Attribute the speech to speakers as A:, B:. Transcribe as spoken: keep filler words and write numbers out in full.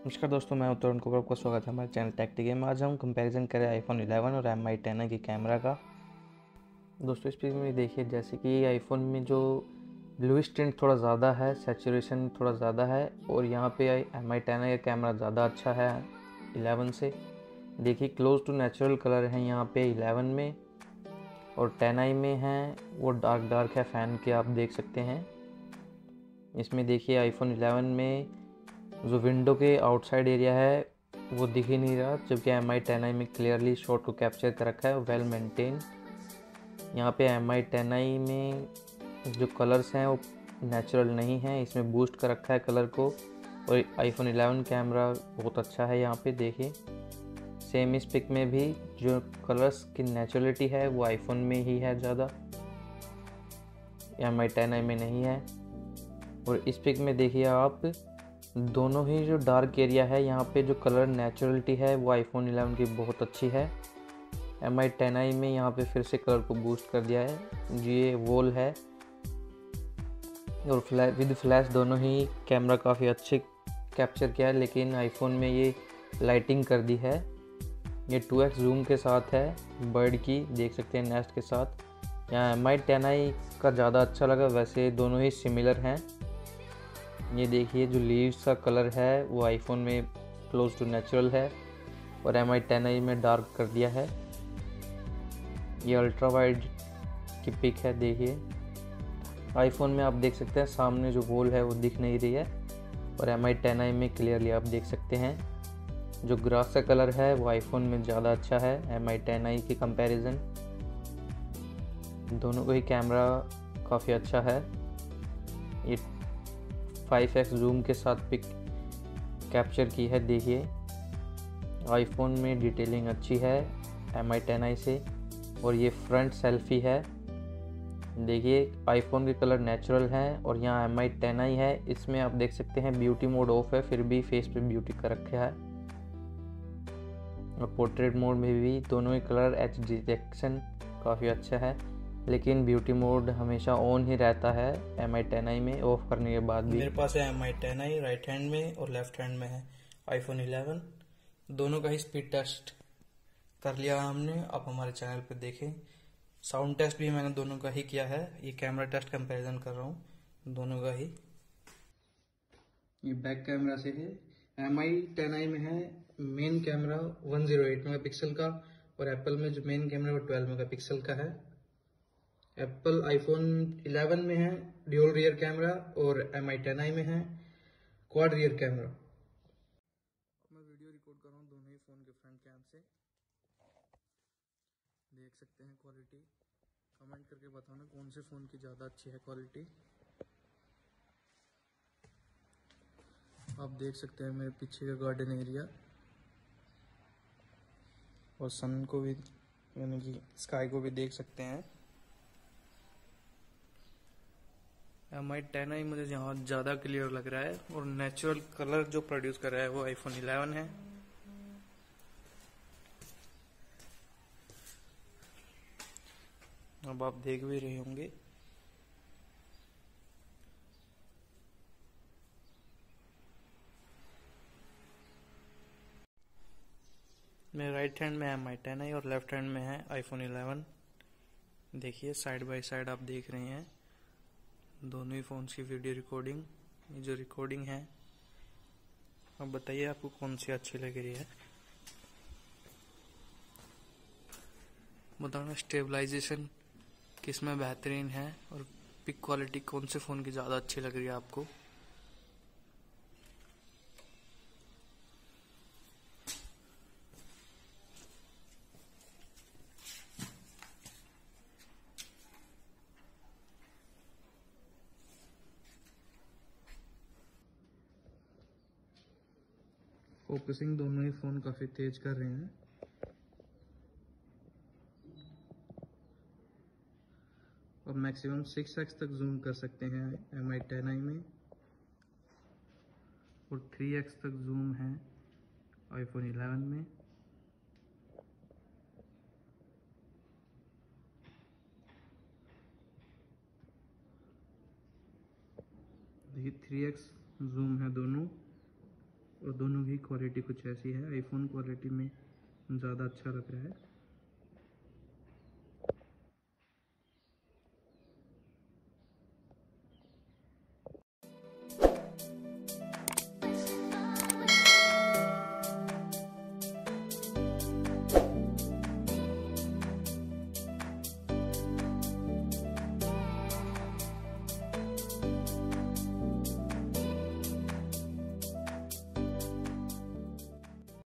A: नमस्कार दोस्तों, मैं उत्तरण कुमार, आपका स्वागत है हमारे चैनल टेक टी गेम। आज हम कंपैरिजन करें आईफोन इलेवन और एम आई टेन की कैमरा का। दोस्तों इस पिक में देखिए, जैसे कि आईफोन में जो ब्लूइश टिंट थोड़ा ज़्यादा है, सैचुरेशन थोड़ा ज़्यादा है, और यहाँ पे एम आई टेन का कैमरा ज़्यादा अच्छा है इलेवन से। देखिए क्लोज टू नेचुरल कलर है यहाँ पे इलेवन में, और टेन आई में है वो डार्क डार्क है, फ़ैन के आप देख सकते हैं। इसमें देखिए आईफोन इलेवन में जो विंडो के आउटसाइड एरिया है वो दिख ही नहीं रहा, जबकि एम आई टेन आई में क्लियरली शॉट को कैप्चर कर रखा है, वेल मेंटेन। यहाँ पे एम आई टेन आई में जो कलर्स हैं वो नेचुरल नहीं है, इसमें बूस्ट कर रखा है कलर को। और आईफोन इलेवन कैमरा बहुत अच्छा है, यहाँ पे देखिए सेम इस पिक में भी जो कलर्स की नेचुरलिटी है वो आईफोन में ही है ज़्यादा, एम आई टेन आई में नहीं है। और इस पिक में देखिए आप, दोनों ही जो डार्क एरिया है यहाँ पे जो कलर नेचुरलिटी है वो आईफोन इलेवन की बहुत अच्छी है। एम आई टेन आई में यहाँ पे फिर से कलर को बूस्ट कर दिया है, ये वॉल है और फ्लैश विद फ्लैश दोनों ही कैमरा काफ़ी अच्छे कैप्चर किया है, लेकिन आईफोन में ये लाइटिंग कर दी है। ये टू एक्स जूम के साथ है, बर्ड की देख सकते हैं नेस्ट के साथ। यहाँ एम आई टेन आई का ज़्यादा अच्छा लगा, वैसे दोनों ही सिमिलर हैं। ये देखिए जो लीव्स का कलर है वो आईफोन में क्लोज टू नेचुरल है और एम आई टेन आई में डार्क कर दिया है। ये अल्ट्रा वाइड की पिक है, देखिए आईफोन में आप देख सकते हैं सामने जो वॉल है वो दिख नहीं रही है, और एम आई टेन आई में क्लियरली आप देख सकते हैं। जो ग्रास का कलर है वो आईफोन में ज़्यादा अच्छा है एम आई टेन आई की कंपैरिजन। दोनों को ही कैमरा काफ़ी अच्छा है। ये फाइव एक्स जूम के साथ पिक कैप्चर की है, देखिए आईफोन में डिटेलिंग अच्छी है एम आई टेन आई से। और ये फ्रंट सेल्फी है, देखिए आईफोन के कलर नेचुरल है और यहाँ एम आई टेन आई है, इसमें आप देख सकते हैं ब्यूटी मोड ऑफ है, फिर भी फेस पे ब्यूटी कर रखा है। और पोर्ट्रेट मोड में भी दोनों ही कलर एच डिटेक्शन काफ़ी अच्छा है, लेकिन ब्यूटी मोड हमेशा ऑन ही रहता है एम आई टेन आई में, ऑफ करने के बाद भी।
B: मेरे पास है M I ten I, right hand में और लेफ्ट हैंड में है आईफोन इलेवन। दोनों का ही स्पीड टेस्ट कर लिया हमने, आप हमारे चैनल पे देखें। साउंड टेस्ट भी मैंने दोनों का ही किया है, ये कैमरा टेस्ट कंपैरिजन कर रहा हूँ दोनों का ही। ये बैक कैमरा से है, एम आई टेन आई में है main camera one zero eight megapixel का, और एप्पल में जो मेन कैमरा वो ट्वेल्व मेगापिक्सल का है। एप्पल आईफोन इलेवन में है ड्यूल रियर कैमरा, और एम आई टेन आई में है क्वाड रियर कैमरा। मैं वीडियो रिकॉर्ड कर रहा हूँ दोनों ही फ़ोन के फ्रंट कैम से, देख सकते हैं क्वालिटी। कमेंट करके बताना कौन से फ़ोन की ज़्यादा अच्छी है क्वालिटी। आप देख सकते हैं मेरे पीछे का गार्डन एरिया, और सन को भी यानी कि स्काई को भी देख सकते हैं। एम आई टेन आई मुझे यहाँ ज़्यादा क्लियर लग रहा है, और नेचुरल कलर जो प्रोड्यूस कर रहा है वो आईफोन इलेवन है। अब आप देख भी रहे होंगे। मेरे राइट हैंड में एम आई टेन आई और लेफ्ट हैंड में है आईफोन इलेवन। देखिए साइड बाय साइड आप देख रहे हैं दोनों ही फ़ोन्स की वीडियो रिकॉर्डिंग। ये जो रिकॉर्डिंग है, अब बताइए आपको कौन सी अच्छी लग रही है, बताना। स्टेबलाइजेशन किस में बेहतरीन है, और पिक क्वालिटी कौन से फ़ोन की ज़्यादा अच्छी लग रही है आपको। फोकसिंग दोनों ही फ़ोन काफ़ी तेज कर रहे हैं। और मैक्सिमम सिक्स एक्स तक जूम कर सकते हैं एम आई टेन आई में, और थ्री एक्स तक जूम है आईफोन इलेवन में। देखिए थ्री एक्स जूम है दोनों, और दोनों की क्वालिटी कुछ ऐसी है, आईफोन क्वालिटी में ज़्यादा अच्छा लग रहा है।